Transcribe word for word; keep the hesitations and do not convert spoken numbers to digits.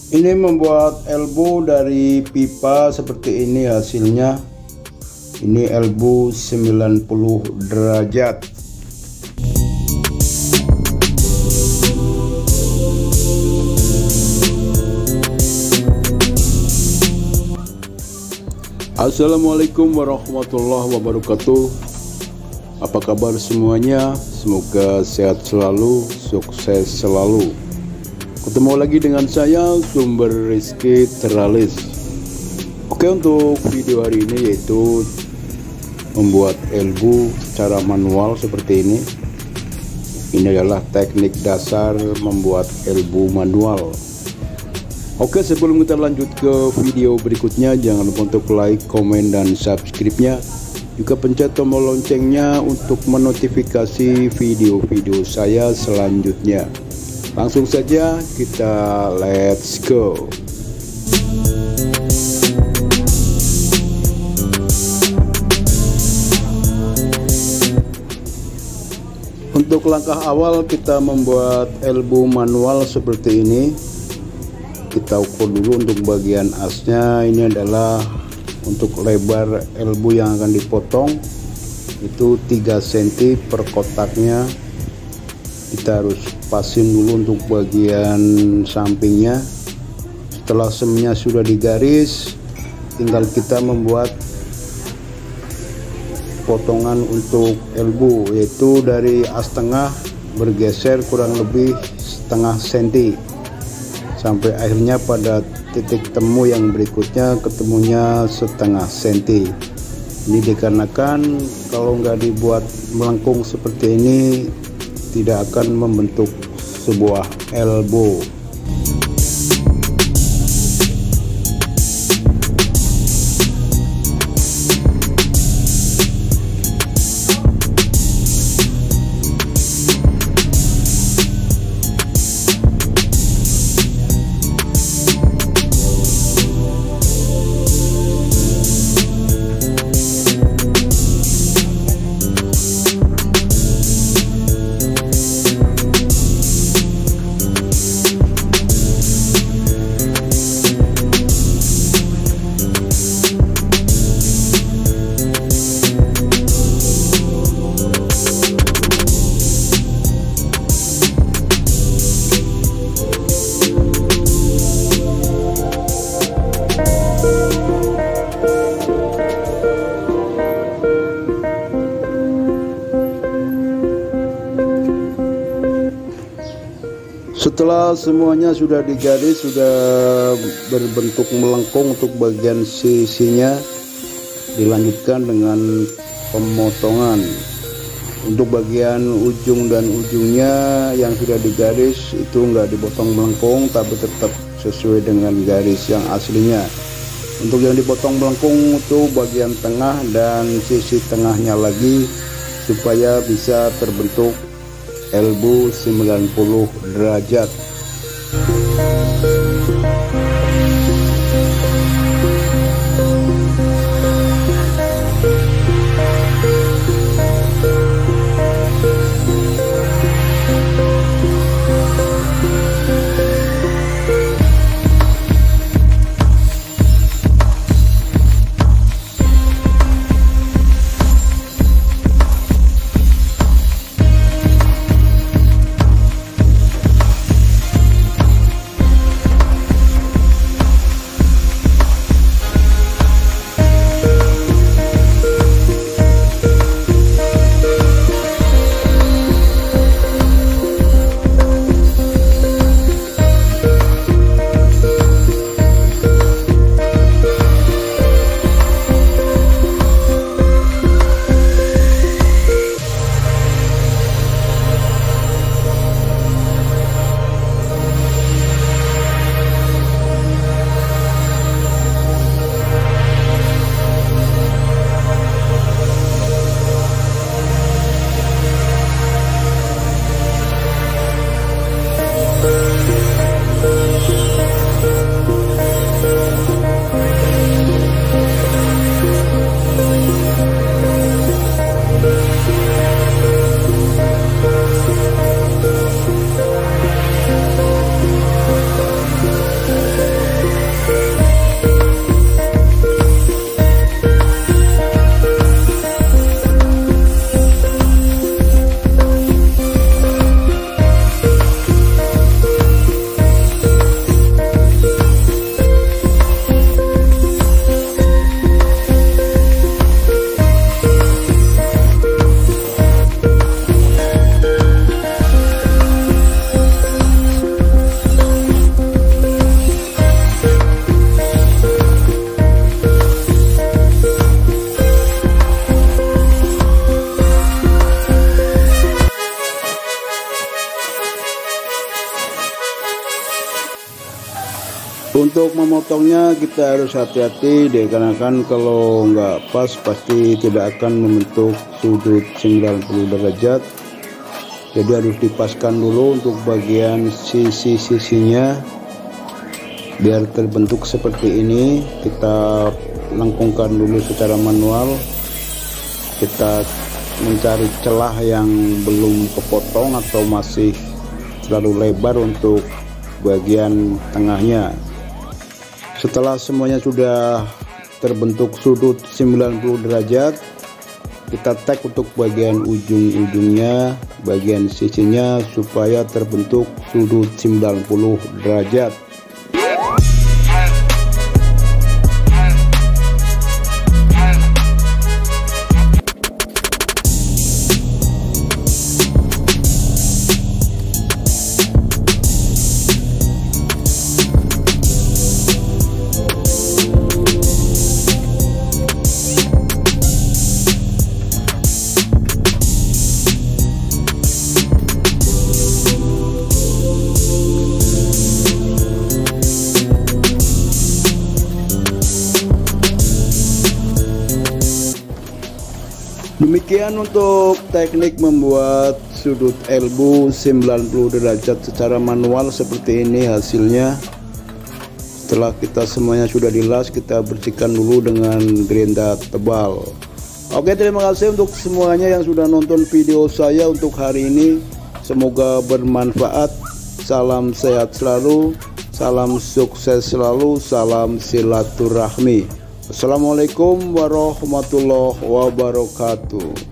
Ini membuat elbow dari pipa seperti ini hasilnya. Ini elbow sembilan puluh derajat. Assalamualaikum warahmatullahi wabarakatuh. Apa kabar semuanya? Semoga sehat selalu, sukses selalu. Ketemu lagi dengan saya, Sumber Rizky Teralis. Oke, untuk video hari ini yaitu membuat elbow secara manual seperti ini. Ini adalah teknik dasar membuat elbow manual. Oke, sebelum kita lanjut ke video berikutnya, jangan lupa untuk like, komen, dan subscribe-nya. Juga pencet tombol loncengnya untuk menotifikasi video-video saya selanjutnya. Langsung saja kita let's go. Untuk langkah awal kita membuat elbow manual seperti ini. Kita ukur dulu untuk bagian asnya. Ini adalah untuk lebar elbow yang akan dipotong itu tiga sentimeter per kotaknya. Kita harus pasin dulu untuk bagian sampingnya. Setelah semnya sudah digaris, tinggal kita membuat potongan untuk elbow, yaitu dari as tengah bergeser kurang lebih setengah senti sampai akhirnya pada titik temu yang berikutnya ketemunya setengah senti. Ini dikarenakan kalau nggak dibuat melengkung seperti ini tidak akan membentuk sebuah elbow. Setelah semuanya sudah digaris, sudah berbentuk melengkung untuk bagian sisinya, dilanjutkan dengan pemotongan. Untuk bagian ujung dan ujungnya yang sudah digaris itu enggak dipotong melengkung, tapi tetap sesuai dengan garis yang aslinya. Untuk yang dipotong melengkung itu bagian tengah dan sisi tengahnya lagi, supaya bisa terbentuk elbow sembilan puluh derajat. Untuk memotongnya kita harus hati-hati, dikarenakan kalau nggak pas pasti tidak akan membentuk sudut sembilan puluh derajat. Jadi harus dipaskan dulu untuk bagian sisi-sisinya biar terbentuk seperti ini. Kita lengkungkan dulu secara manual, kita mencari celah yang belum kepotong atau masih terlalu lebar untuk bagian tengahnya. Setelah semuanya sudah terbentuk sudut sembilan puluh derajat, kita tag untuk bagian ujung-ujungnya, bagian sisinya supaya terbentuk sudut sembilan puluh derajat. Demikian untuk teknik membuat sudut elbow sembilan puluh derajat secara manual seperti ini hasilnya. Setelah kita semuanya sudah dilas, kita bersihkan dulu dengan gerinda tebal. Oke, terima kasih untuk semuanya yang sudah nonton video saya untuk hari ini. Semoga bermanfaat. Salam sehat selalu, salam sukses selalu, salam silaturahmi. Assalamualaikum warahmatullahi wabarakatuh.